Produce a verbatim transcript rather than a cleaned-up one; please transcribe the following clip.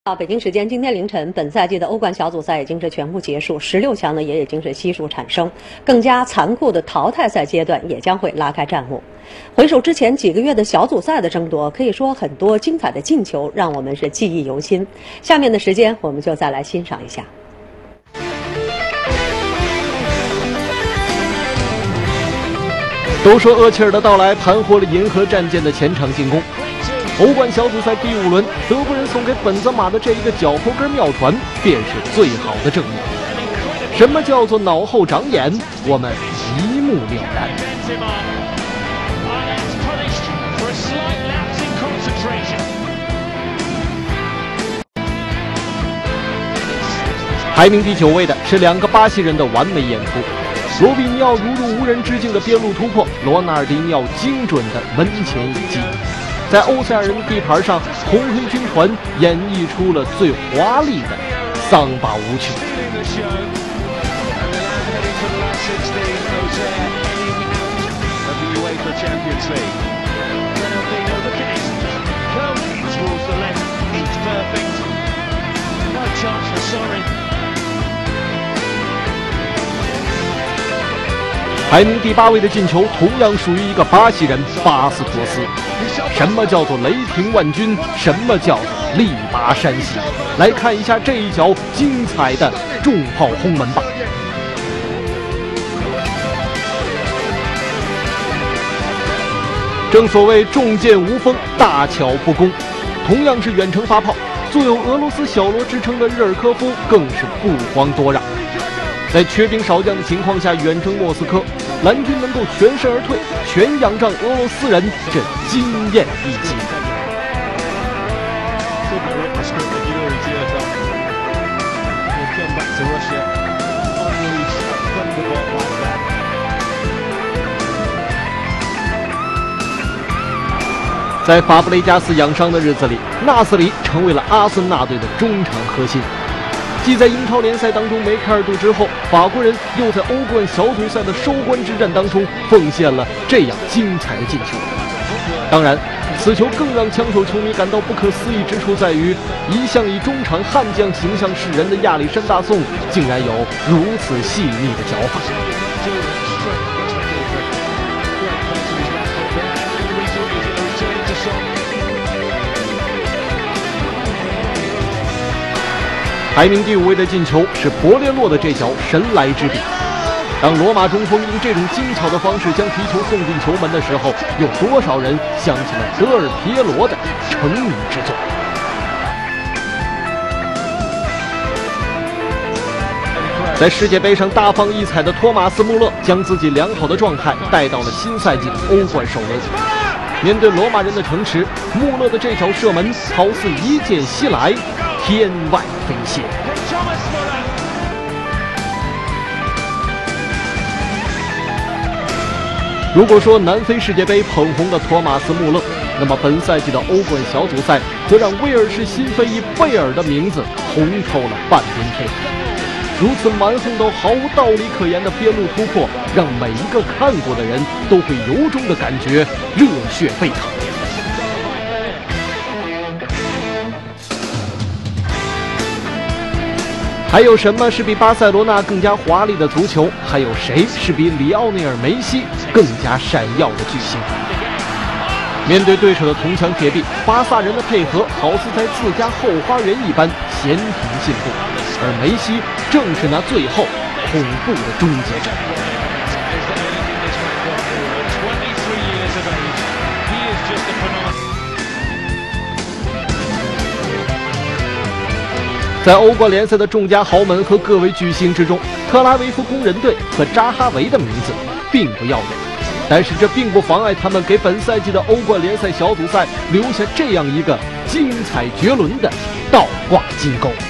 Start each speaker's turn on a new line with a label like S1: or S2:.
S1: 到北京时间今天凌晨，本赛季的欧冠小组赛已经是全部结束，十六强呢也已经是悉数产生，更加残酷的淘汰赛阶段也将会拉开战幕。回首之前几个月的小组赛的争夺，可以说很多精彩的进球让我们是记忆犹新。下面的时间我们就再来欣赏一下。
S2: 都说厄齐尔的到来盘活了银河战舰的前场进攻。欧冠小组赛第五轮，德国人送给本泽马的这一个脚后跟妙传，便是最好的证明。什么叫做脑后长眼？我们一目了然。排名第九位的是两个巴西人的完美演出。罗比尼奥如入无人之境的边路突破，罗纳尔迪尼奥精准的门前一击。在欧塞尔人的地盘上，红黑军团演绎出了最华丽的桑巴舞曲。排名第八位的进球同样属于一个巴西人巴斯托斯。什么叫做雷霆万钧？什么叫做力拔山兮？来看一下这一脚精彩的重炮轰门吧。正所谓重剑无锋，大巧不工。同样是远程发炮，素有俄罗斯小罗之称的日尔科夫更是不遑多让。在缺兵少将的情况下远征莫斯科，蓝军能够全身而退，全仰仗俄罗斯人这惊艳一击。在法布雷加斯养伤的日子里，纳斯里成为了阿森纳队的中场核心。继在英超联赛当中梅开二度之后，法国人又在欧冠小组赛的收官之战当中奉献了这样精彩的进球。当然，此球更让枪手球迷感到不可思议之处在于，一向以中场悍将形象示人的亚历山大宋，竟然有如此细腻的脚法。排名第五位的进球是博列洛的这脚神来之笔。当罗马中锋用这种精巧的方式将皮球送进球门的时候，有多少人想起了德尔皮耶罗的成名之作？在世界杯上大放异彩的托马斯·穆勒将自己良好的状态带到了新赛季的欧冠首轮。面对罗马人的城池，穆勒的这脚射门好似一箭袭来，天外飞仙。如果说南非世界杯捧红了托马斯·穆勒，那么本赛季的欧冠小组赛则让威尔士新非裔贝尔的名字红透了半边天。如此蛮横到毫无道理可言的边路突破，让每一个看过的人都会由衷的感觉热血沸腾。还有什么是比巴塞罗那更加华丽的足球？还有谁是比里奥内尔·梅西更加闪耀的巨星？面对对手的铜墙铁壁，巴萨人的配合好似在自家后花园一般闲庭信步，而梅西正是那最后恐怖的终结者。在欧冠联赛的众家豪门和各位巨星之中，特拉维夫工人队和扎哈维的名字并不耀眼，但是这并不妨碍他们给本赛季的欧冠联赛小组赛留下这样一个精彩绝伦的倒挂金钩。